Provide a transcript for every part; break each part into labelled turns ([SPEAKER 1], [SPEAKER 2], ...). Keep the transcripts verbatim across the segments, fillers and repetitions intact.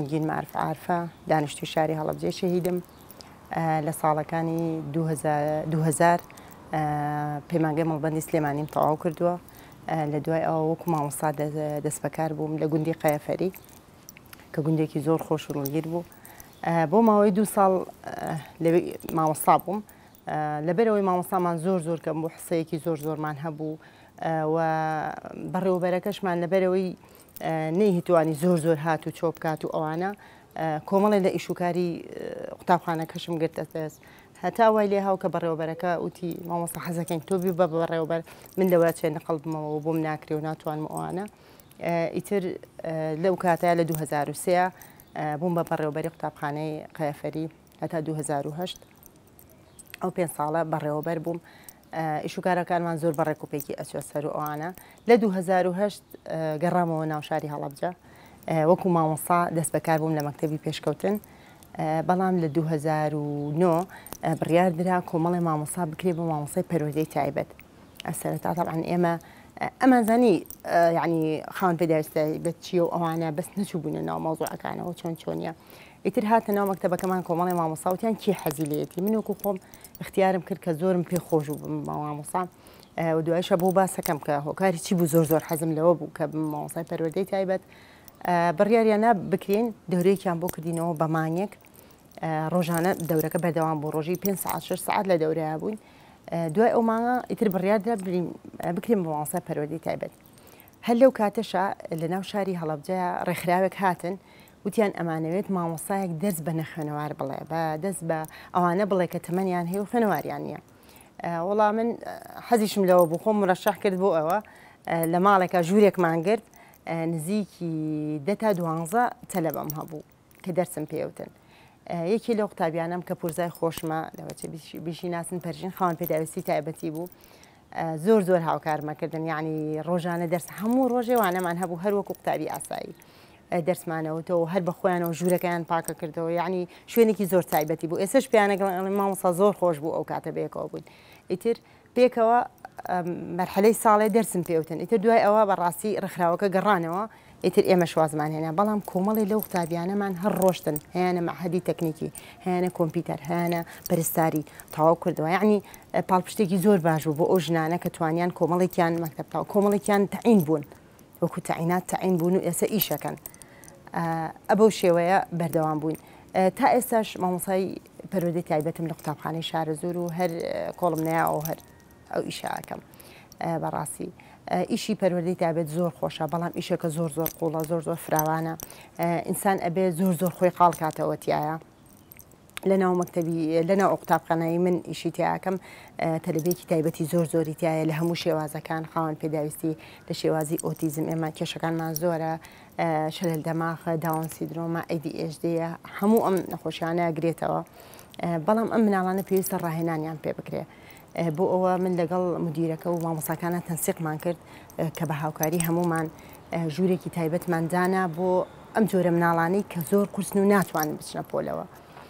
[SPEAKER 1] ڕەنگین معرف عارفە دانیشتوی شاری هەڵەبجێ شەهیدم لە ساڵەکانی دوو هەزار پەیمانگەی مەڵبەندی سلێمانیم تەواو کردووە. لە دوای ئەوە وەکو مامۆستا دەست بەکار بووم لە گوندی قەیەفەری کە گوندێکی زۆر خۆش و ڕوونگیر بوو. بۆ ماوەی دوو ساڵ مامۆستا بووم. لەبەرەوەی مامۆستامان زۆر زۆر کەم بوو، حسەیەکی زۆر زۆرمان هەبوو و بەڕێوەبەرەکەشمان لەبەرەوەی نەیهتوانی زۆر زۆر هات و چۆ بکات و ئەوانە کۆمەڵێ لە ئیشوکاری قوتابخانەکەشم گرتە دەست. هەتا وای لێ هاو کە بەڕێوەبەرەکە وتی مامۆستا حەزەکەین تۆ بی بە بەڕێوەبەر، من لەوە چێ نەقڵ بمەوە بۆم ناکرێ و ناتوانم ئەوانە. ئیتر لەو کاتەیە لە دوو هەزار و سێ بووم بە بەڕێوەبەری قوتابخانەی قەیەفەری هەتا دوو هەزار و هەشت. ئەو پێنج ساڵە بەڕێوەبەر بووم. ئیشوکارەکانمان زۆر بەڕێکوپێکی ئەچوە سەر و ئەوانە. لە دوو هەزار و هەشت گەڕامەوە ناو شاری هەڵەبجە وەکو مامۆستا دەست بەکار بووم لە مەکتەبی پێشکەوتن. بەڵام لە دوو هەزار و نۆ بڕیار درا کۆمەڵی مامۆستا بکرێ بە مامۆستای پەروەردەی تایبەت. ئەسەرەتا تەبعاً ئێمە ئەمانزانی یعنی خاوەن پێداویستی تایبەت چییە و ئەوانە بەس نەچوو بوونە ناو مەوزوعەکانەوە چۆن چۆنیە. ئیتر هاتە ناو مەکتەبەکەمان کۆمەڵی مامۆستا وتیان کێ حەزی لێیەتی. من وەکو خۆم اختیارم کرد کە زۆرم پێ خۆش بوو بە مامۆستا و دوایشە بۆ باسەکەم کە هۆکاری چی بوو زۆر زۆر حەزم لەوە بوو کە مامۆستای پەروەردەی تایبەت بڕیاریانە بکرێن دەورەیەکیان بۆ کردینەوە بە مانگێک. ڕۆژانە دەورەکە بەردەوام بوو، ڕۆژی پێنج سەعات شەش سەعات لە دەورەیە بووین. دوای ئەو مانگە ئیتر بڕیاردرا بکرێن بە مامۆستای پەروەردەی تایبەت. هەر لەو کاتەشە لە ناو شاری هەڵەبجەیە ڕێکخراوێک هاتن وتیان ئەمانەوێت مامۆستایەک دەست بە نەخوێنەوار بڵێ بە دەست بە ئەوانە بڵێ کە تەمەنیان هەیە و خوێنەواریان نییە. وەڵام من حەزیشم لەوە بوو خۆم مڕەشەح کرد بۆ ئەوە لە ماڵێکە ژوورێکمان گرت نزیکی دە تا دوانزە تەلەبەم هەبوو کە دەرسم پێوتن. یەکی لەو قوتابیانم کە پورزای خۆشمە لەوەچە بیشی ناسن پەرژین خاوەن پێداویستی تایبەتی بوو زۆر زۆر هاوکارمەکردن، یعنی ڕۆژانە دەرس هەموو ڕۆژێوانەمان هەبوو هەر وەکو قوتابی ئاسایی دەرسمانەوەتەوە هەر بە خۆیانەوە ژوورەکەیان پاکە کردەوە، یعنی شوێنێکی زۆر تایبەتی بوو. ئێسش پیانەگەڵی مامۆستا زۆر خۆش بوو ئەو کاتە بێکەوە بوون. ئیتر پێکەوە مەرحەلەی ساڵێ دەرسم پێوتن. ئیتر دوای ئەوە بەڕاستی ڕێکخراوەکە گەڕانەوە. ئیتر ئێمە شوازمان هێنا، بەڵام کۆمەڵی لەو قوتابیانەمان هەر ڕۆشتن، هیانە مەعهەدی تەکنیکی، هیانە کۆمپیوتەر، هیانە پەرستاری تەواو کردەوە. یعنی پاڵپشتێکی زۆر باش بوو بۆ ئەو ژنانە کە توانیان کۆمەڵێکیان مەکتەب تاو کۆمەڵێکیان تەعین بوون، وەکو تەعینات تەعین بوون و ئێستا ئیشەکەن. ئەبەو شێوەیە بەردەوام بووین. تا ئێستاش مامۆستای پەروەردەی تایبەتم لە قوتابخانەی شارەزۆر و هەر کۆڵم نایەوە هەر ئەو ئیشەکەم. بەڕاستی ئیشی پەروەردەی تایبەت زۆر خۆشە، بەڵام ئیشەکە زۆر زۆر قوڵە، زۆر زۆر فراوانە. ئینسان ئەبێ زۆر زۆر خۆی قاڵ کاتەوە تایە. لەناو مەکتەبی لەناو قوتابخانەی من ئیشی تیاکەم تەلەبێکی تایبەتی زۆر زۆری تایە لە هەموو شێوازەکان خاوەن پێداویستی لە شێوازی ئۆتیزم ئێمە کێشەکانمان زۆرە، شەلل دەماغ، داون سیندرۆمە، ئەی دی ئێچ دی هەموو ئەم نەخۆشیانە گرێتەوە. بەڵام ئەم مناڵانە پێویستە ڕاهێنانیان پێ بکرێ. بۆ ئەوە من لەگەڵ مدیرەکە و مامۆستاکانە تەنسیقمان کرد کە بە هاوکاری هەمومان ژوورێکی تایبەتمان دانا بۆ ئەم جۆرە مناڵانەی کە زۆر قورسن و ناتوانن بچنە پۆلەوە.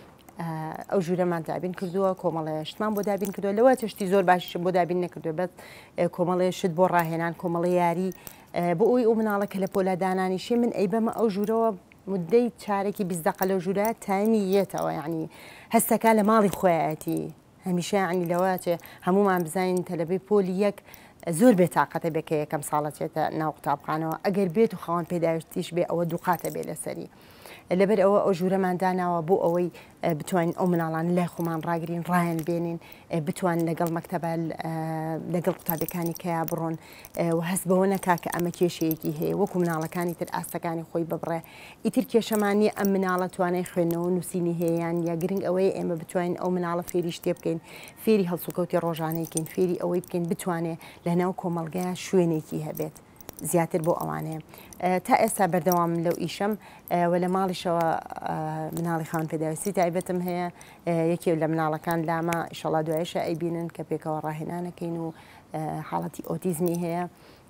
[SPEAKER 1] ئەو ژوورەمان دابین کردووە، کۆمەڵێ شتمان بۆ دابین کردووە. لەوە تشتی زۆر باشی بۆ دابین نەکردووە، بەس کۆمەڵێ شت بۆ ڕاهێنان، کۆمەڵی یاری بۆ ئەوی ئەو مناڵە کە لە پۆلادانانیشی من ئەی بەمە ئەو ژوورەوە مدەی چارێکی بیست دقە لەو ژوورە تایمی یێتەوە، یعنی هەستەکە لە ماڵی خۆیەتی هەمیشە عنی لەواتێ هەمومان بزانین تەلەبەی پۆلی یەک زۆر بێتاقەتە بێکە یەکەم ساڵەتێتە ناو قوتابخانەوە، ئەگەر بێت و خاوەن پێداویستیش بێ ئەوە دووقاتە بێ لەسەری. لەبەر ئەوە ئەو ژوورەمان داناوە بۆ ئەوەی بتوانین ئەو مناڵان لای خۆمان ڕاگرین، ڕایان بێنین، بتوان لەگەڵ مەکتەبە لەگەڵ قوتابەکانی کەیا بڕۆن و هەست بەوە نەکا کە ئەمە کێشەیەکی هەیە وەکو مناڵەکانی تر ئاستەکانی خۆی ببڕێ. ئیتر کێشەمانی ئەم مناڵە توانای خوێندنەوە نووسینی هەیەیان یا گرنگ ئەوەیە ئێمە بتوانین ئەو مناڵە فێری شتێ بکەین، فێری هەڵسوکەوتی ڕۆژانەیەکەین، فێری ئەوەی بکەین بتوانێت لە ناو کۆمەڵگەیە شوێنێکی هەبێت زیاتر بۆ ئەوانەیە. تا ئێستا بەردەوام لەو ئیشەم و لە ماڵیشەوە مناڵی خاوەن پێداویستی تایبەتم هەیە، یەکێ لە مناڵەکان لامە ئیشەڵا دوایشە ئەیبینن کە پێکەوە ڕاهێنانەکەین و حاڵەتی ئۆتیزمی هەیە.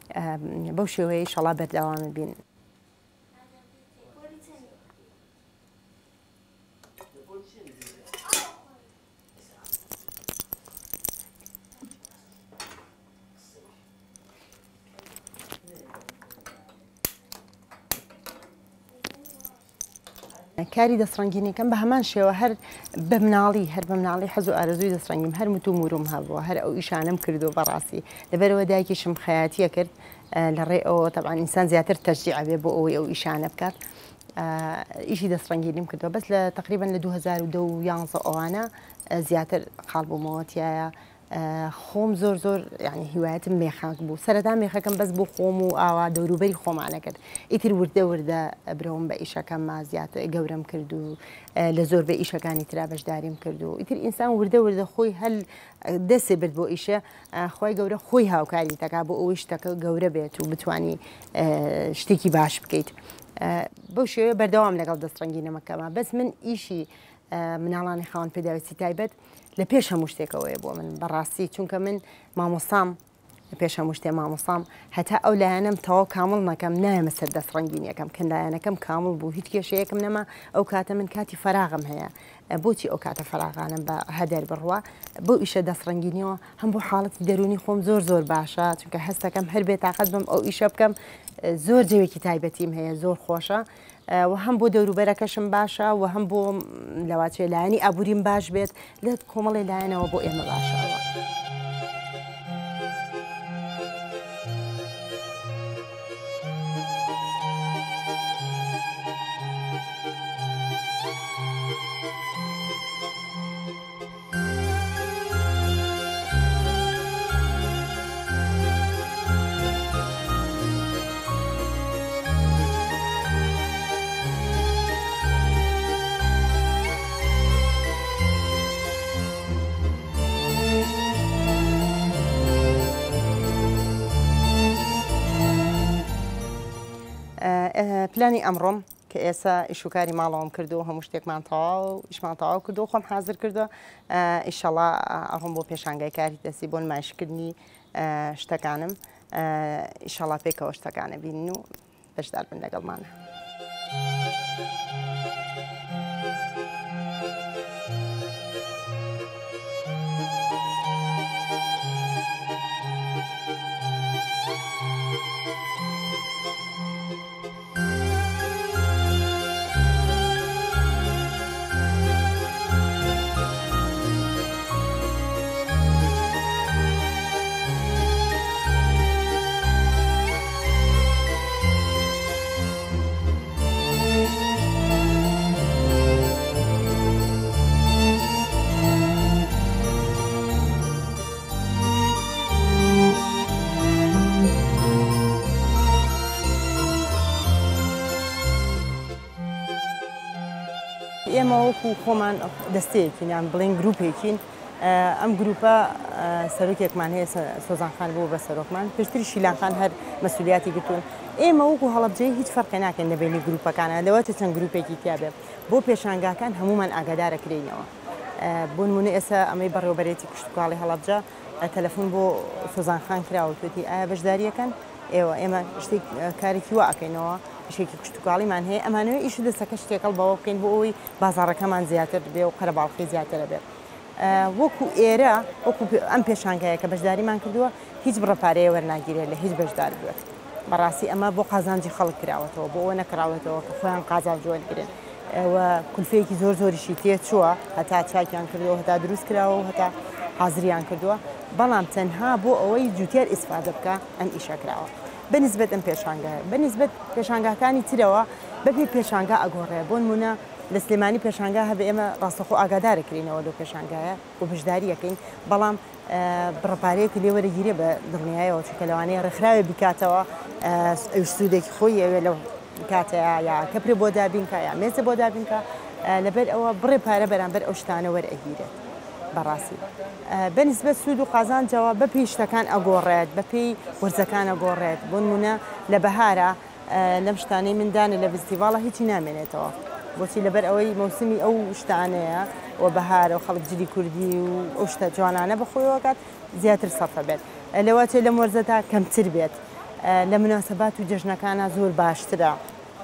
[SPEAKER 1] بەو شێوەیە ئیشەڵا بەردەوام بین. کاری دەستڕەنگینیەکەم بە هەمان شێوە هەر بە مناڵی هەر بە مناڵی حەز و ئارەزووی دەستڕەنگیم هەر متو موروم هەبووە هەر ئەو ئیشانەم کردو بەڕاستی لەبەرەوە دایکیشم خەیاتیە کرد لە ڕێ ئەوە تەبعاً ئینسان زیاتر تەشجیع بێ بۆ ئەوەی ئەو ئیشانە بکات ئیشی دەستڕەنگینیم کردووە بەس لە تقریباً لە دوو هەزار و دە و یانزە ئەوانە زیاتر خاڵ بوومەوە تایە خۆم زۆر زۆر یعنی هیوایەتم مێخاک بوو سەرەتا مێخەکەم بەس بۆ خۆم و ئاوا دەوروبەری خۆمانە کرد ئیتر وردە وردە برەوم بە ئیشەکەمما زیاتر گەورەم کرد و لە زۆر بە ئیشەکانی ترا بەشداریم کرد و ئیتر ئینسان وردە وردە خۆی هەل دەسێ برد بۆ ئیشە خۆی گەورە خۆی هاوکاری تەکا بۆ ئەوەی شتەکە گەورە بێت و بتوانی شتێکی باش بکەیت بەو شێوەیە بەردەوام لەگەڵ دەستڕەنگینەمەکەمە بەس من ئیشی مناڵانی خاوەن پێداویستی تایبەت لە پێش هەموو شتێکەوەیە بۆ من بەڕاستی چونکە من مامۆسام لە پێش هەموو شتێ مامۆسام هەتا ئەو لایەنەم تەواو کامڵ نەکەم نایەمە سەر دەستڕەنگینیەکەم کە لایەنەکەم کامڵ بوو هیچ کێشەیەکم نەما ئەو کاتە من کاتی فەراغم هەیە بۆچی ئەو کاتە فەراغانم بە هەدەر بڕوە بۆ ئیشە دەستڕەنگینیەوە هەم بۆ حاڵەتی دەرونی خۆم زۆر زۆر باشە چونکە هەستەکەم هەر بێ تاقەت بم ئەو ئیشە بکەم زۆر جەوێکی تایبەتیم هەیە زۆر خۆشە و هەم بۆ دەوروبەرەکەشم باشە و هەم بۆ لەواتێ لایەنی ئابووریم باش بێت لە کۆمەڵی لایەنەوە بۆ ئێمە باشەوە. پلانی ئەمڕۆم کە ئێستا ئیشوکاری ماڵەوەم کردو هەموو شتێکمان تەواو ئیشمان تەواو کردو خۆم حازر کردو ئیشەڵا ئەڕۆم بۆ پێشانگای کاری دەستی بۆ نمایشکردنی شتەکانم ئیشەڵا پێکەوە شتەکانە بینن و بەشدار بن لەگەڵمانە. ئێمە وەکو خۆمان دەستەیەکین یان بڵێن گروپێکین ئەم گروپە سەرۆکێکمان هەیە سۆزانخان بۆ بە سەرۆکمان پشتری شیلانخان هەر مەسئولیاتی گرتوون ئێمە وەکو هەڵەبجەی هیچ فەرقی ناکەن لە بینی گروپەکانە لەواتە چەند گروپێکی تیا بێ بۆ پێشانگاکان هەمومان ئاگادارەکرێنەوە بۆ نمونە ئێستا ئەمەی بەڕێوەبەرێتی کشتتوکاڵی هەڵەبجە تەلەفۆن بۆ سۆزانخان کراوە توێتی ئایا بەشداریەکەن ئێوە ئێمە شتێک کارێکی وا ئەەکەینەوە شتێکی کشتتوکاڵیمان هەیە ئەمانەوە ئیش دەستەکە شتێکەڵ بەوە بکەین بۆ ئەوی بازارەکەمان زیاتر بێ و قەرەباڵخی زیاترە بێت وەکو ئێرە وەکو ئەم پێشانگایە کە بەشداریمان کردووە هیچ بڕەپارەیە وەرناگیرێت لە هیچ بەشدار بێت بەڕاستی ئەمە بۆ قازانجی خەڵک کراوەتەوە بۆ ئەوە نەکراوەتەوە کە خۆیان قازان جوێنگرن ئەوە کولفەیەکی زۆر زۆریشی تێ چووە هەتا چاکیان کردەوە هەتا دروست کراوە و هەتا حازریان کردووە بەڵام تەنها بۆ ئەوەی جوتیار ئیسفادە بکە ئەم ئیشەکراوە بەنسبەت ئەم پێشانگایە بەنسبەت پێشانگاکانی ترەوە بەپێ پێشانگا ئەگۆڕێ بۆ نمونە لە سلێمانی پێشانگا هەبێ ئێمە ڕاستەخۆ ئاگادارەکرینەوە لەو پێشانگایە و بەشداریەکەین بەڵام بڕەپارەیەکی لێوەرەگیرێ بە دڵنیایەوە چونکە لەوانەیە ڕێکخراوێ بکاتەوە سوودێکی خۆی ئەوێ لەو کاتەیە یا کەپری بۆ دابینکە یا مێزە بۆ دابینکە لەبەر ئەوە بڕێ پارە بەرامبەر ئەو شتانە وەرئەگیرێت بەڕاستی بەنسبەت سوود و قازانجەوە بەپێی شتەکان ئەگۆڕێت بەپێی وەرزەکان ئەگۆڕێت بۆ نمونە لە بەهارە لەم شتانەی مندانە لە فستیڤاڵە هیچی نامێنێتەوە بۆچی لەبەر ئەوەی مەوسمی ئەو شتانەیە و بەهارە و خەڵک جلی کوردی و ئەو شتە جوانانە بەخۆیەوەکات زیاتر سەفە بێت لەواتێ لەم وەرزەتا کەمتر بێت لە مناسەبات و جەژنەکانە زۆر باشترە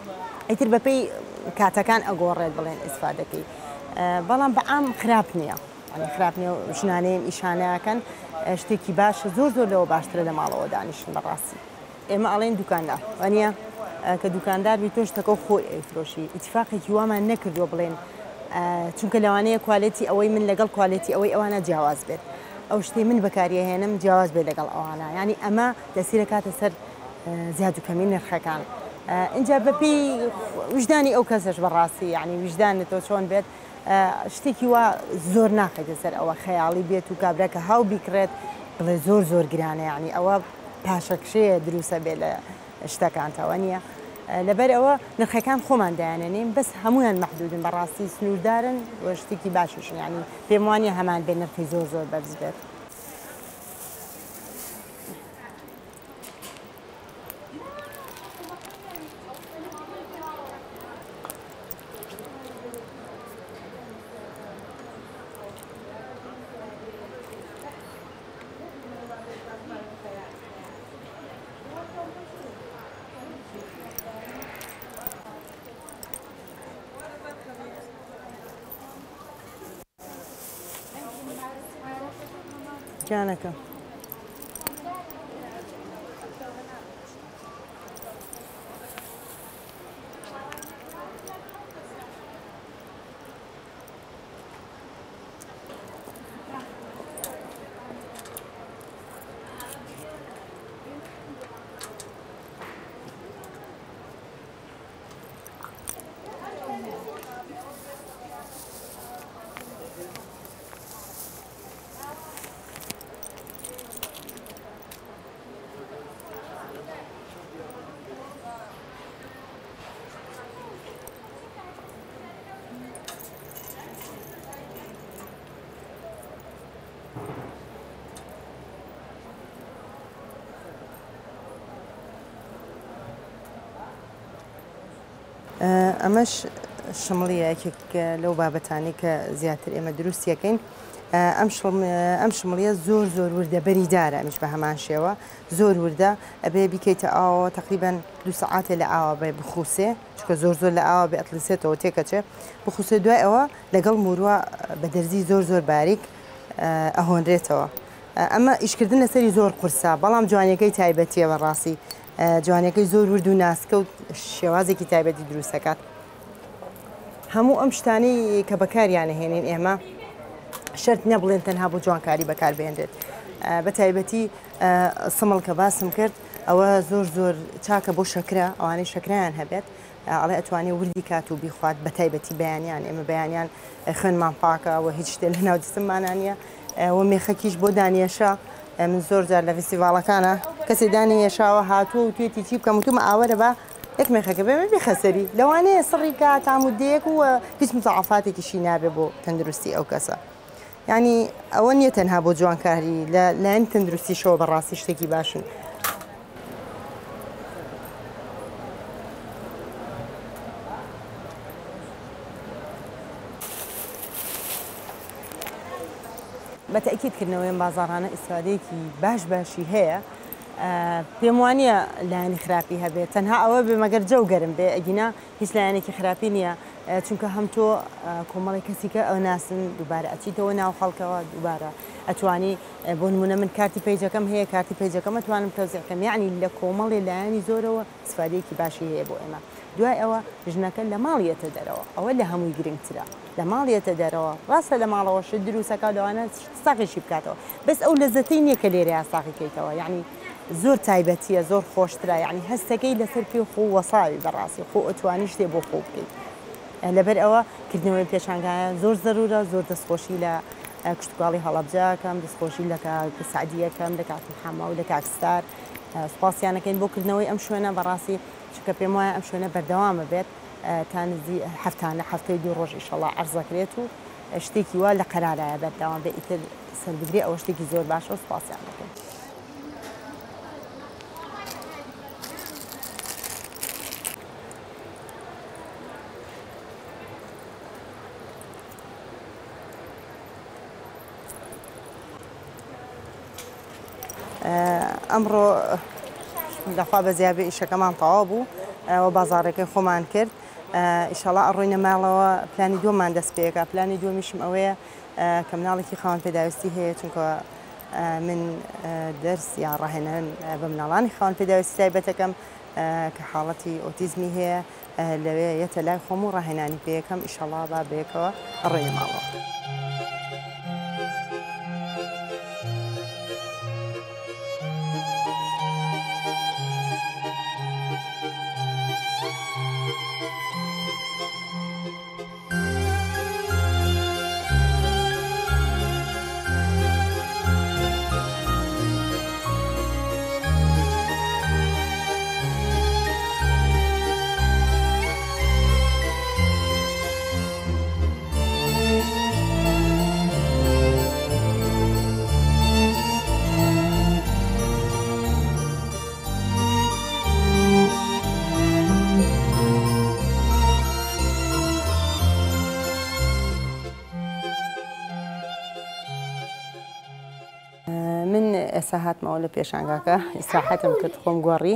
[SPEAKER 1] ئیتر بەپێی کاتەکان ئەگۆڕێت بڵێن ئیسفادەکەی بەڵام بەعام خراپ نییە خراپ نیە و ژنانەیەم ئیشانەکەن شتێکی باشە زۆر زۆر لەوە باشترە لە ماڵەوە دانیشن بەڕاستی ئێمە ئەڵێن دوکاندار وانە کە دوکاندار بی تۆش تەکە خۆی ئەیفرۆشی ئیتفاقێکی وامان نەکردووە بڵێن چونکە لەوانەیە کوالەتی ئەوەی من لەگەڵ کوالەتی ئەوەی ئەوانە جیاواز بێت ئەو شتێ من بەکاریهێنم جیاواز بێت لەگەڵ ئەوانە ینی ئەمە دەسیرە کاتە سەر زیاد و کەمی نرخەکان اینجا بەپی وجدانی ئەو کەسش بەڕاستی ینی وجدانێتەوە چۆن بێت شتێکی وا زۆر ناخێتە سەر ئەوە خەیاڵی بێت و کابراکە هاو بیکرێت بڵێ زۆر زۆر گرانە ینی ئەوە پاشەکشەیە دروسە بێت لە شتەکانتەوە نییە لەبەر ئەوە نرخەکان خۆمان دایانێنین بەس هەمویان مەحدودن بەڕاستی سنووردارن وە شتێکی باششن ینی پێم وانە هەمان بێ نرخی زۆر زۆر بەرز بێت. جانەکە ئەمەش شمڵیە یەکێک لەو بابەتانی کە زیاتر ئێمە دروستیەکەین ئەم شمڵیە زۆر زۆر وردە بەریدارە ئەمیش بە هەمان شێوە زۆر وردە ئەبێ بیکەیتە ئاوە تقریبان دو سەعاتێ لە ئاوا بێ بخوسێ چکە زۆر زۆر لە ئاوا بێ ئەتلیسێتەوە تێکەچێ بخوسێ دوای ئەوە لەگەڵ موروە بە دەرزی زۆر زۆر باریک ئەهۆنرێتەوە ئەمە ئیشکردن لەسەری زۆر قورسا بەڵام جوانیەکەی تایبەتیە بەڕاستی جوانەکەی زۆر ورد و ناسکە و شێوازێکی تایبەتی دروستەکات هەموو ئەم شتانەی کە بەکاریانە هێنین ئێمە شەرت نەبڵێن تەنها بۆ جوانکاری بەکاربێنرێت بە تایبەتی سمڵ کە باسم کرد ئەوە زۆر زۆر چاکە بۆ شەکرە ئەوانەی شەکرایان هەبێت ئەڵێ ئەتوانێت وردی کات و بیخوات بە تایبەتی بەیانیان ئێمە بەیانیان خوێنمان پاکەوە هیچ شتێ لە ناو جسممانانە و مێخەکیش بۆ دانیێشە من زۆر جار لە فستیڤاڵەکانە کەسی دانیێشاوە هاتووە و توێتی چی بکەم وتومە ئاوەرە بە یەک مێخەکە بێمە بخەسەری لەوانەیە سڕی کات تامودەیەک و هیچ مزعافاتێکیشی نابێ بۆ تەندروستی ئەو کەسە ینی ئەوە نییە تەنها بۆ جوانکاری لە لایەن تەندروستیشەوە بەڕاستی شتێکی باشن بە تەکیدکردنەوەی بازاڕانە ئیسرادەیەکی باش باشی هەیە پێم وانە لایەنی خراپی هەبێت تەنها ئەوە بێ مەگەر جەو گەرم بێ ئەگینا هیچ لایەنێکی خراپی نییە چونکە هەم تۆ کۆمەڵی کەسیکە ئەو ناسن دووبارە ئەچیتەوە ناو خەڵکەوە دووبارە ئەتوانی بۆ نمونە من کارتی پەیجەکەم هەیە کارتی پەیجەکەم ئەتوانم تەوزیعکەم یعنی لە کۆمەڵی لایەنی زۆرەوە استفادەیەکی باشی هەیە بۆ ئێمە دوای ئەوە ژنەکە لە ماڵیەتە دەرەوە ئەوە لە هەمووی گرنگترە لە ماڵیەتە دەرەوە ڕاستە لە ماڵەوەش دروستەکە لەوانە ساقیشی بکاتەوە بەس ئەو لەزەتەی نییە کە لێرە ساقیکەیتەوە یعنی زۆر تایبەتیە زۆر خۆشترە یعنی هەستەکەی لەسەر پێ خۆ وەساوی بەڕاستی خۆ ئەتوانی شتێ بۆ خۆ بکەیت لەبەر ئەوە کردنەوەی پێشانگایە زۆر زەرورە زۆر دەستخۆشی لە کشتتوڵی هەڵەبجەکەم دەستخۆشی لە سعدیەکەم لە کاتی حەما و لە کاکستار سوپاسیانەکەین بۆ کردنەوەی ئەم شوێنە بەڕاستی چکە پێم وایە ئەم شوێنە بەردەوامە بێت تا نزی هەفتانە هەفتەی دوو ڕۆژ ئیشەڵا عەرزەکرێت و شتێکی وا لە قەرارایە بەردەوام بێ ئیتر سەربگرێ ئەوە شتێکی زۆر باشە و سوپاسیان دەکەین. ئەمڕۆ لەخوا بە زیابێ ئیشەکەمان تەواو بوو و بازاڕێکەکەی خۆمان کرد ئیشەڵا ئەڕۆینە ماڵەوە پلانی دووەمان دەست پێەکە پلانی دووەمیشم ئەوەیە کە مناڵێکی خاوەن پێداویستی هەیە چونکە من دەرس یا ڕاهێنان بە مناڵانی خاوەن پێداویستی تایبەتەکەم کە حاڵەتی ئۆتیزمی هەیە لەوێ یەتە لای خۆم و ڕاهێنانی پێیەکەم ئیشەڵا با بەیەکەوە ڕێی ماڵەوە. من ئێستا هاتمەوە لە پێشانگاکە ئیستراحەتم کرد خۆم گۆڕی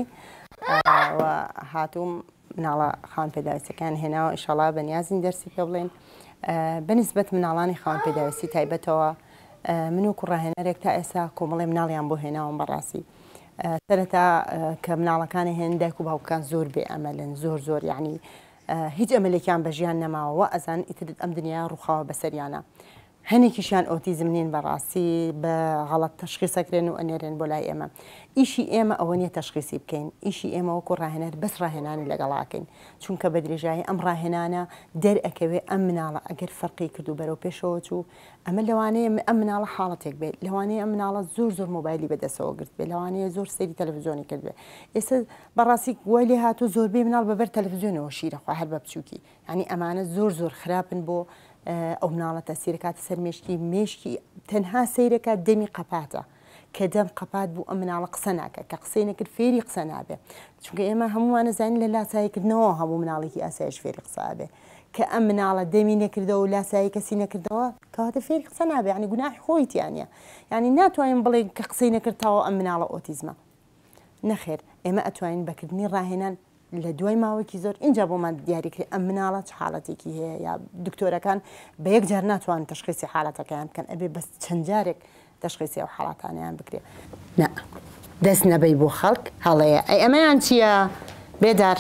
[SPEAKER 1] و هاتووم مناڵە خاوەن پێداویستەکان هێناوە ئیشەڵا بەنیازین دەرسی پێ بڵێن بەنسبەت مناڵانی خاوەن پێداویستی تایبەتەوە من وەکو ڕاهێنەرێک تا ئێستا کۆمەڵێ مناڵیان بۆ هێناوەم بەڕاستی سەرەتا کە مناڵەکانی هێن دایک و باوکان زۆر بێ ئەمەلن زۆر زۆر یعنی هیچ ئەمەلێکیان بە ژیان نەماوە و ئەزان ئیتر ئەم دنیا ڕووخاوە بەسەریانە هەنێکیشیان ئۆتیزم نین بەڕاستی بە غەڵەت تەشخیصەکرێن و ئەنێرێن بۆ لای ئێمە ئیشی ئێمە ئەوە نیە تەشخیصی بکەین ئیشی ئێمە وەکو ڕاهێنەر بەس ڕاهێنانی لەگەڵاکەین چونکە بە درێژایی ئەم ڕاهێنانە دەرئەکەوێ ئەم مناڵە ئەگەر فەرقی کردو بەرەو پێشەوە چوو ئەمە لەوانەیە ئەم مناڵە حاڵەتێک بێت لەوانەیە ئەم مناڵە زۆر زۆر مۆبایلی بەدەستەوە گرت بێت لەوانەیە زۆر سەیری تەلەڤیزیۆنی کرد بێت ئێستا بەڕاستی وای لێ هاتوو زۆربەی مناڵ بەبەر تەلەڤیزیۆنەوە شیرەخوا هەر بە بچووکی یعنی ئەمانە زۆر زۆر خراپن بۆ ئەو مناڵە تەسیرکاتە سەر مێشکی مێشکی تەنها سەیرەکە دەمی قەپاتە کە دەم قەپات بوو ئەم مناڵە قسە ناکە کە قسەی نەکرد فێری قسە نابێ چونکە ئێمە هەمووان نەزانین لە لاساییکردنەوە هەموو مناڵێکی ئاسایش فێری قسە بێ کە ئەم مناڵە دەمی نەکردەوە و لاسایی کەسی نەکردەوە کەواتە فێری قسە نابێ ینی گوناحی خۆیتیانە ینی ناتوانین بڵێ کە قسەی نەکردەوە ئەم مناڵە ئۆتیزمە نەخێر ئێمە ئەتوانین بەکردنی ڕاهێنان لە دوای ماوەیەکی زۆر اینجا بۆمان دیاریکرێ ئەم مناڵە چ حاڵەتێکی هەیە یا دکتۆرەکان بە یەک جار ناتوانن تەشخیصی حاڵەتەکەیان بکەن ئەبێ بەس چەند جارێک تەشخیصی ئەو حاڵاتانیان بکرێ نا دەست نەبەی بۆ خەڵک هەڵەیە ئەی ئەمەیان چییە بێدار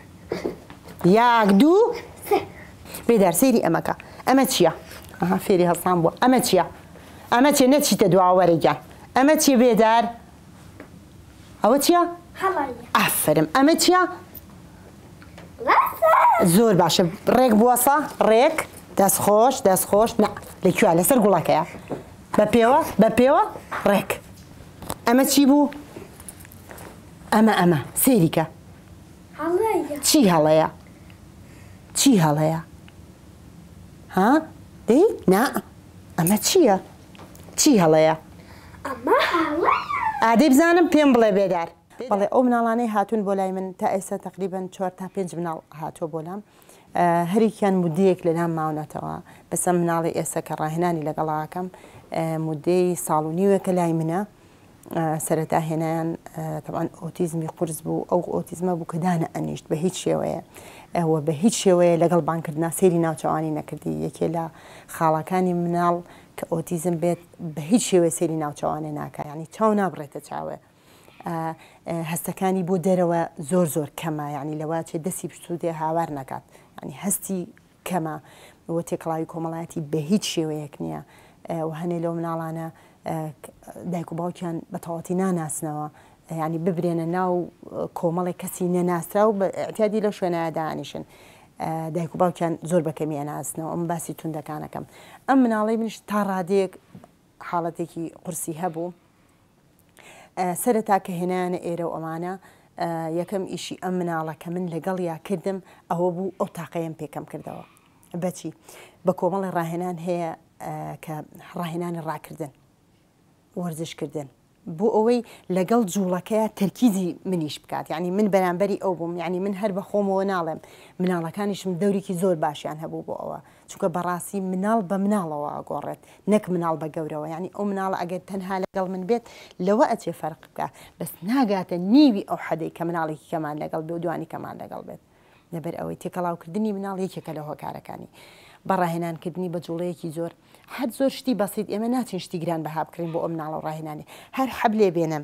[SPEAKER 1] یاک دوو بێدار سەیری ئەمەکە ئەمە چییە ئەها فێری هەڵسان بووە ئەمە چییە ئەمە چێ نەچیتە دواوەرەگیان ئەمە چیە بێدار ئەوە چییە ئافرم ئەمە چییە زۆر باشە ڕێک بووەسە ڕێک دەستخۆش دەستخۆش لەکوێ لەسەر گوڵەکەیە بە پێوە بە پێوە ڕێک ئەمە چی بوو ئەمە ئەمە سێریکە چی هەڵەیە چی هەڵەیە ها دەی نا ئەمە چییە چی هەڵەیە ئادەی بزانم پێم بڵێ بێدار بەڵێ ئەو مناڵانەی هاتوون بۆ لای من تا ئێستا تقریبان چوار تا پێنج مناڵ هاتۆ بۆ لام هەریکیان مودەیەک لەلام ماونەتەوە بەسە مناڵی ئێستا کە ڕاهێنانی لەگەڵاکەم مودەی ساڵ و نیوەکە لای منە سەرەتا هێنایان طبعاً ئۆتیزمی قورس بوو ئەو ئۆتیزمە بوو کە دانە ئەنیشت بە هیچ شێوەیە ئەوە بە هیچ شێوەیە لەگەڵ بانکردنا سەیری ناوچەوانی نەکردی یەکێ لە خاڵەکانی مناڵ کە ئۆتیزم بێت بە هیچ شێوەیە سەیری ناوچەوانێ ناکە ینی چاو نابڕێتە چاوێ هەستەکانی بۆ دەرەوە زۆر زۆر کەمە ینی لەوە چێ دەستی پشتودێ هاوار نەکات ینی هەستی کەمە وە تێکڵاوی کۆمەڵایەتی بە هیچ شێوەیەک نییە و هەنێ لەو مناڵانە دایک و باوکیان بە تەواتی ناناسنەوە ینی ببرێنە ناو کۆمەڵی کەسی نەناسرا و ئەتیادی لە شوێنە دانیشن دایک و باوکیان زۆر بەکەمی ئەناسنەوە ئەم باسی توندەکانەکەم ئەم مناڵی منش تا ڕادەیەک حاڵەتێکی قورسی هەبوو سەرەتا کە هێنانە ئێرە و ئەمانە یەکەم ئیشی ئەم مناڵە کە من لەگەڵیا کردم ئەوە بوو ئەو تاقەیەم پێکەم کردەوە بەچی بە کۆمەڵی ڕاهێنان هەیە کە ڕاهێنانی ڕاکردن وەرزشکردن بۆ ئەوەی لەگەڵ جوڵەکەیە تەرکیزی منیش بکات یعنی من بەرامبەری ئەو بووم یعنی من هەر بە خۆمەوە ناڵێم مناڵەکانیشم دەورێکی زۆر باشیان هەبوو بۆ ئەوە چونکە بەڕاستی مناڵ بە مناڵەوە ئەگۆڕێت نەک مناڵ بە گەورەوە ینی ئەو مناڵە ئەگەر تەنها لەگەڵ من بێت لەوە ئەچێ فەرق بکە بەس ناگاتە نیوی ئەو حەدەی کە مناڵێکی کەمان لەگەڵ بێ و دوانی کەمان لەگەڵ بێت لەبەر ئەوەی تێکەڵاوکردنی مناڵ یەکێکە لە هۆکارەکانی بەڕاهێنانکردنی بە جوڵەیەکی زۆر هەر زۆر شتی بەسیت ئێمە ناچین شتی گران بەها بکرین بۆ ئەو مناڵە و ڕاهێنانی هەر حەب لێ بێنم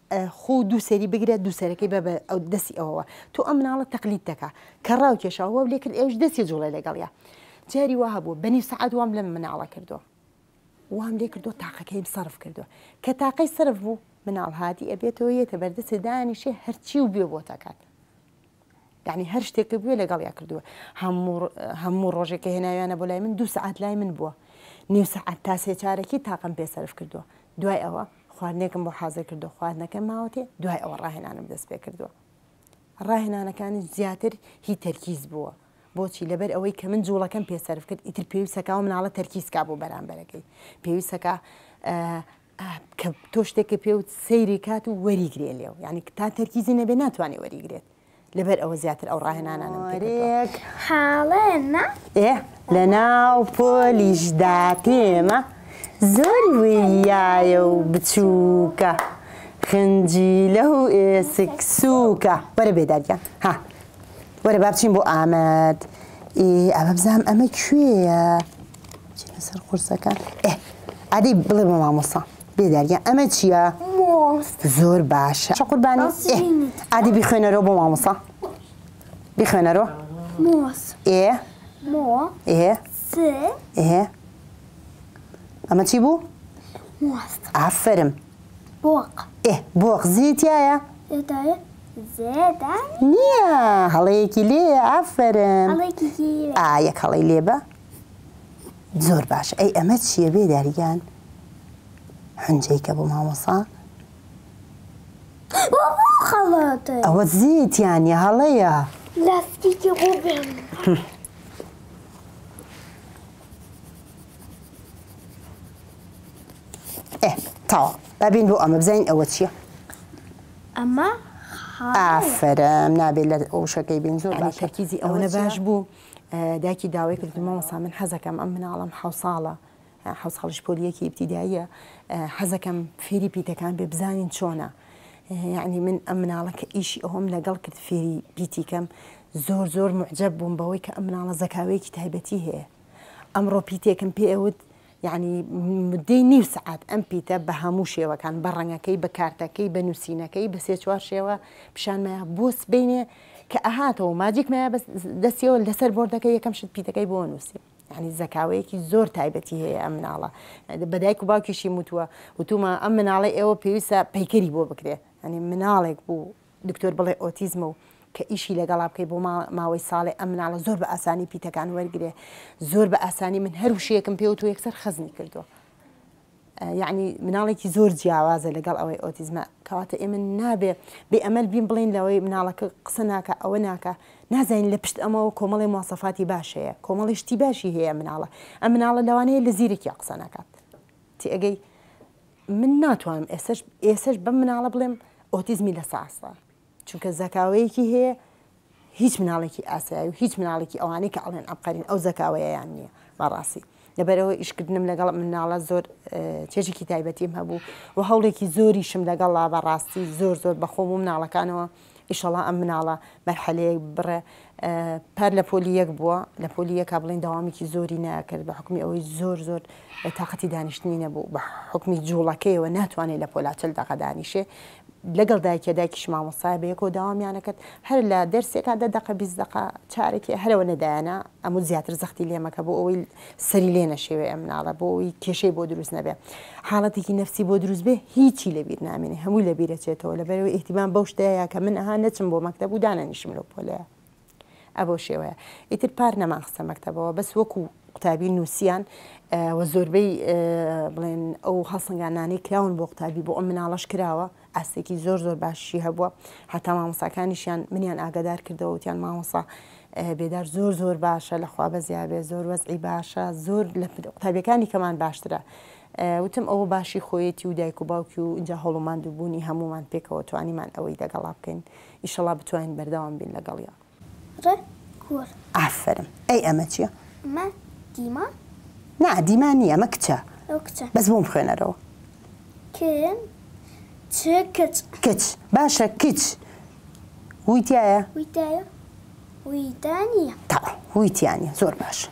[SPEAKER 1] خۆ دوو سەری بگرێت دوو سەرەکەی بە ئەو دەستی ئەوەوە تۆ ئەم مناڵە تەقلید دەکا کە ڕاو کێشاوە لێ کرد ئێوش دەستی جوڵێ لەگەڵیا جاری وا هەبوو بەنی سەعات وام لەم مناڵە کردو وام لێ کردو تاقەکەیم سەرف کردو کە تاقەی سەرف بوو مناڵ هاتی ئەبێتەوە یێتە بەردەست دانیشێ هەرچی و بێ بۆ تاکات یعنی هەر شتێک بووە لەگەڵیا کردووە هەموو ڕۆژێکە هێناویانە بۆ لای من دوو سەعات لای من بووە نیو سەعات تا سێ چارەکی تاقم پێ سەرف کردووە دوای ئەوە خواردنێکم بۆ حازر کردو خواردنەکەم ماوەتێ دوای ئەوە ڕاهێنانم دەست پێ کردووە ڕاهێنانەکانی زیاتر هی تەرکیز بووە بۆچی لەبەر ئەوەی کە من جوڵەکەم پێ سەرف کرد ئیتر پێویستەکە و مناڵە تەرکیزکا بۆ بەرامبەرەکەی پێویستەکە کە تۆ شتێکە پێ و سەیری کات و وەریگرێ لێو یعنی تا تەرکیزی نەبێ ناتوانێ وەریگرێت لەبەر ئەوە زیاتر ئەو ڕاهێنانانم پێێک
[SPEAKER 2] حاڵێنە
[SPEAKER 1] ئێ لە ناو پۆلیشدا پێمە زۆری ویایە و بچووکە خنجی لەو ئێسک سووکە وەرە بێداریان ها وەرە با بچین بۆ ئامەد ئەمە بزانم ئەمە کوێیە چینە سەر قورسەکان ئێ ئادەی بڵێ بە مامۆستا بێداریان ئەمە چییە؟ زۆر باشە چ قوربانی ئادی بیخوێنەرەوە بۆ مامۆستا بیخوێنەرەوە ئێ ئێ ئێ ئەمە چی بوو؟ ئافرم
[SPEAKER 2] بۆق
[SPEAKER 1] ئێ بۆق زیتیایە؟ نییە هەڵەیەکی لێ ئافرم ئا یەک هەڵەی لێ بە زۆر باش ئەی ئەمە چییە بێداریگان؟ حنجەیکە بۆ مامۆستا ئەوە زیتیانە هەڵەیە
[SPEAKER 2] لاستیکی بۆ بێم
[SPEAKER 1] ئێ تاوە بابین بۆ ئەمە بزانین ئەوە چییە؟
[SPEAKER 2] ئەمە
[SPEAKER 1] ئافرم نابێت لە ئەوشەکەی بین زۆر باش تەرکیزی ئەوەنە باش بوو داکی داوای کردو مامۆستا من حەزەکەم ئەم مناڵم حەو ساڵە حەو ساڵیش پۆلیەکی ئیبتیداییە حەزەکەم فێری پیتەکان بێ بزانین چۆنە یعنی من ئەم مناڵە کە ئیشی ئەوم لەگەڵ کرد فێری پیتیکەم زۆر زۆر معجەب بووم بەوەی کە ئەم مناڵە زەکاوەیەکی تایبەتی هەیە ئەمڕۆ پیتێکم پێ ئەوت یعنی مدەی نیو سەعات ئەم پیتە بە هەموو شێوەکان بە ڕەنگەکەی بە کارتەکەی بە نووسینەکەی بە سێ چوار شێوە پیشانمایە بۆ سبینێ کە ئەهاتەوە ماجیکمایە دەستیەوە لەسەر بۆردەکەی یەکەم شت پیتەکەی بۆ نووسی یعنی زەکاوەیەکی زۆر تایبەتی هەیە ئەم مناڵە بەدایک و باوکیشی وتووە وتومە ئەم مناڵی ئێوە پێویستە پەیکەری بۆ بکرێ ینی مناڵێک بوو دکتۆر بڵێ ئۆتیزمە و کە ئیشی لەگەڵا بکەی بۆ ماوەی ساڵێ ئەم مناڵە زۆر بە ئاسانی پیتەکان وەرگێ زۆر بە ئاسانی من هەر وشەیەکم پێ و تۆ یەکسەر خەزنی کردووە یعنی مناڵێکی زۆر جیاوازە لەگەڵ ئەوەی ئۆتیزمە کەواتە ئێمە نابێ بێ ئەمەل بین بڵین لەوەی مناڵەکە قسە ناکە ئەوە ناکە نازانین لە پشت ئەمەوە کۆمەڵی مواصفاتی باش هەیە کۆمەڵی شتی باشی هەیە مناڵە ئەم مناڵە لەوانەیە لە زیرێکی قسە ناکات تی ئەگەی من ناتوانم ئێسش ئێسش بەم مناڵە بڵێم ئۆتیزمی لە ساسە چونکە زەکاوەیەکی هەیە هیچ مناڵێکی ئاسایی و هیچ مناڵێکی ئەوانەی کە ئەڵێن ئەبقەرین ئەو زەکاوەیەیان نییە بەڕاستی لەبەرەوە ئیشکردنم لەگەڵ مناڵە زۆر چێژێکی تایبەتیم هەبوو و هەوڵێکی زۆریشم لەگەڵا بەڕاستی زۆر زۆر بەخۆم و مناڵەکانەوە ئیشەڵا ئەم مناڵە مەرحەلەیەک بڕێ پەر لە پۆلیەک بووە لە پۆلیەکە بڵێن داوامیکی زۆری ناکرد بە حکمی ئەوەی زۆر زۆر تااقەتی دانیشتنی نەبوو بە حکمی جوڵەکەیەوە ناتوانێت لە پۆلاچل داقە دانیشێ لەگەڵ دایکە دایکیش مامۆستای بەیەکەوە داوامیانەکەت هەر لە دەرسێکا دە دقە بیست دقە چارێکی هەرەوە نەدایانە ئەموو زیاتر زەختی لێمەکە بۆ ئەوەی سەری لێ نەشێوێ ئەم مناڵە بۆ ئەوی کێشەی بۆ دروست نەبێ حاڵەتێکی نەفسی بۆ دروست بێ هیچی لەبیر نامێنێ هەمووی لەبیرەچێتەوە لەبەرەوەی ئیحتیمام بەو شتەیە کە من ئەها نەچم بۆ مەکتەب و دانەنیشم لەو پۆلەیە ئەبۆ شێوەیە ئیتر پار نەمان خستە مەکتەبەوە بەس وەکو قوتابی نووسیان و زۆربەی بڵێن ئەو هەڵسەنگانانەی کراون بۆ قوتابی بۆ ئەم مناڵەش کراوە ئاستێکی زۆر زۆر باشی هەبووە هەتا مامۆستاکانیشیان منیان ئاگادار کردەوە وتیان مامۆستا بێدار زۆر زۆر باشە لەخوا بەزیابێ زۆر وەزعی باشە زۆر لە قوتابیەکانی کەمان باشترە وتم ئەوە باشی خۆیەتی و دایک و باوکی و اینجا هەوڵوماندووبوونی هەمومان پێکەوە توانیمان ئەوەی دەگەڵا بکەین ئیشەڵا بتوانین بەردەوام بین لەگەڵیا ئافرم ئەی ئەمە چییە؟
[SPEAKER 2] ئەمە دیمە؟
[SPEAKER 1] نا دیمان نییە ئەمە کچە
[SPEAKER 2] ئەو کچە
[SPEAKER 1] بەس بۆم خوێنەرەوە
[SPEAKER 2] کن چ کچ
[SPEAKER 1] کچ باشە کچ ویتایە؟
[SPEAKER 2] ویتایە؟ ویتانیە
[SPEAKER 1] تا ویتیانە زۆر باشە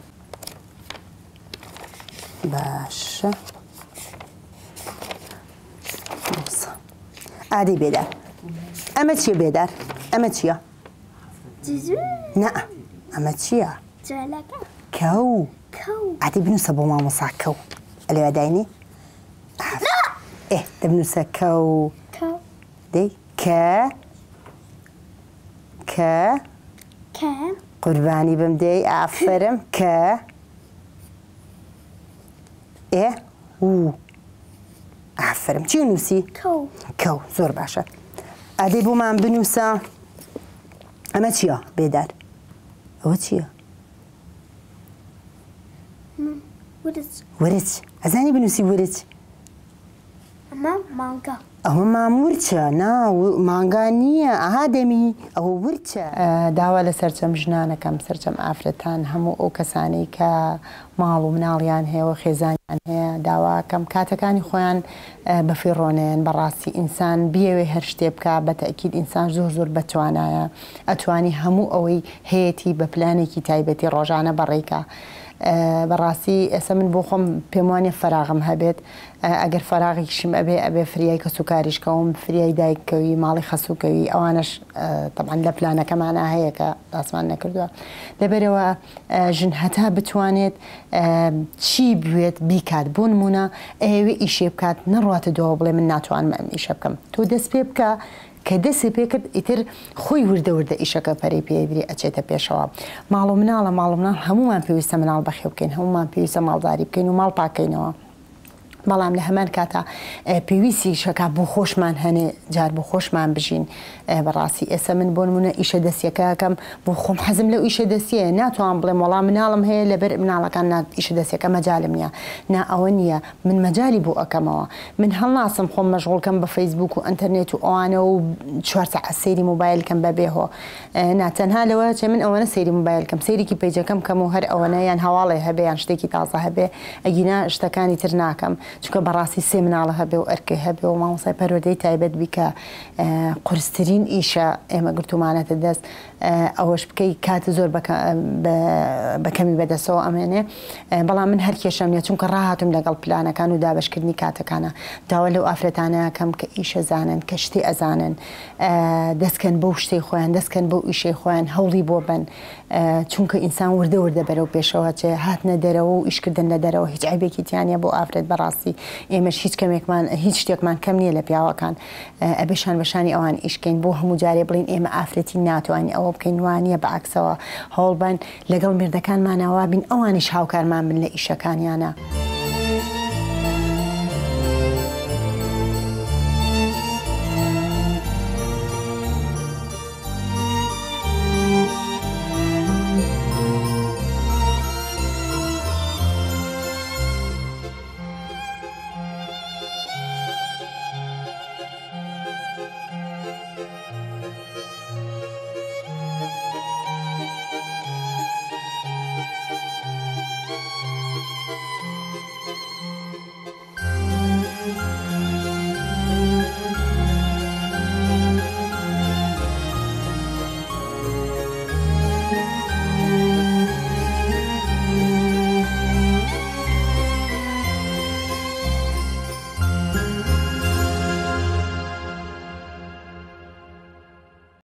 [SPEAKER 1] باشە ئادەی بێدار ئەمە چیە بێدار ئەمە چییە
[SPEAKER 2] جزو
[SPEAKER 1] نە ئەمە چییە
[SPEAKER 2] جالەکە
[SPEAKER 1] کەو
[SPEAKER 2] کەو
[SPEAKER 1] ئادەی بنووسە بۆ مامۆسا کەو لەوێ داینی ئێ دەبنووسە کەو
[SPEAKER 2] کەو
[SPEAKER 1] دەی کە کە
[SPEAKER 2] کە
[SPEAKER 1] قوربانی بم دەی ئافرم کە ئێ و ئافرم چی نووسی
[SPEAKER 2] کەو
[SPEAKER 1] کەو زۆر باشە ئادەی بۆمان بنووسە ئەمە چییە بێدار ئەوە چییە
[SPEAKER 2] ورچ
[SPEAKER 1] ورچ ئەزانی بنووسی ورچ
[SPEAKER 2] ئەمە مانگا
[SPEAKER 1] ئەوە مامورچە نا مانگا نییە ئاها دەمی ئەوە ورچە داوا لە سەرچەم ژنانەکەم سەرچەم ئافرەتان هەموو ئەو کەسانەی کە ماڵ و مناڵیان هەیەەوە خێزانیان هەیە داواکەم کاتەکانی خۆیان بەفیڕۆنێن بەڕاستی ئینسان بیاوێ هەر شتێ بکە بە تەکید ئینسان زۆر زۆر بەتوانایە ئەتوانی هەموو ئەوەی هەیەی بە پلانێکی تایبەتی ڕۆژانە بەڕێکە بەڕاستی ئێستا من بۆ خۆم پێم وانێ فەراغم هەبێت ئەگەر فەراغێکیشم ئەبێ ئەبێ فریای کەس و کاریشکەوم فریای دایکەوی ماڵی خەسوکەوی ئەوانش تەبعاً لە پلانەکەمانە هەیە کە داسمان نەکردووە لەبەرەوە ژن هەتا بتوانێت چی بوێت بیکات بۆ نمونە ئەوێ ئیشێ بکات نەڕاتە دووە بڵێ من ناتوانم ئەم ئیشە بکەم تۆ دەست پێ بکە کە دەستی پێکرد ئیتر خۆی وردە وردە ئیشەکە پەرەی پێدری ئەچێتە پێشەوە ماڵ و مناڵە ماڵ و مناڵ هەمومان پێویستە مناڵ بەخێو بکەین هەمومان پێویستە ماڵداری بکەین و ماڵ پاکەینەوە بەڵام لە هەمان کاتە پێویستی شەکە بۆ خۆشمان هەنێ جار بۆ خۆشمان بژین بەڕاستی ئێستا من بۆ نمونە ئیشە دەستیەکەکەم بۆ خۆم حەزم لەو ئیشە دەستیە ناتوان بڵێم وەڵام مناڵم هەیە لەبەر مناڵەکان ئیشە دەستیەکە مەجالم نییە نا ئەوە نییە من مەجای بۆ ئەەکەمەوە من هەڵناسم خۆم مەشغوڵکەم بە فەیسبوک و ئەنتەرنێت و ئەوانە و چوار سەعات سەیری موبایلکەم بەبێهۆ ناتەنها لەوە چێ من ئەوەنە سەیری موبایلکەم سەیرێکی پیجەکەم کەم و هەر ئەوەنە یان هەواڵێ هەبێ یان شتێکی تازە هەبێ ئەگینا شتەکانی تر ناکەم چونکە بەڕاستی سێ مناڵە هەبێ و ئەرکێ هەبێ و مامۆسای پەروەردەی تایبەت بیکە قورسترین ئیشە ئێمە گرتومانەتە دەست ئەوەش بکەی کاتە زۆر بەکەمی بەدەسەوە ئەمێنێ بەڵام من هەر کێشەم نیە چونکە ڕاهاتم لەگەڵ پلانەکان و دابشکردنی کاتەکانە داوا لەو ئافرەتانەکەم کە ئیشە زانن کە شتی ئەزانن دەستکەن بەو شتەی خۆیان دەستکەن بەو ئیشەی خۆیان هەوڵی بۆ بن چونکە ئینسان وردە وردە بەرەو پێشەوە چێ هاتنە دەرەوە و ئیشکردن لە دەرەوە هیچ عیبێکی تیانە بۆ ئافرەت بەڕاستی ئێمەش هیچ کەمێکمان هیچ شتێکمان کەم نییە لە پیاوەکان ئەبێشان بەشانی ئەوان ئیشکەین بۆ هەموو جارێ بڵین ئێمە ئافرەتی ناتوانین ئەوە بکەین وانە بەعکسەوە هەوڵبان لەگەڵ مردەکانمانەوە بین ئەوانیش هاوکارمان بن لە ئیشەکانیانە.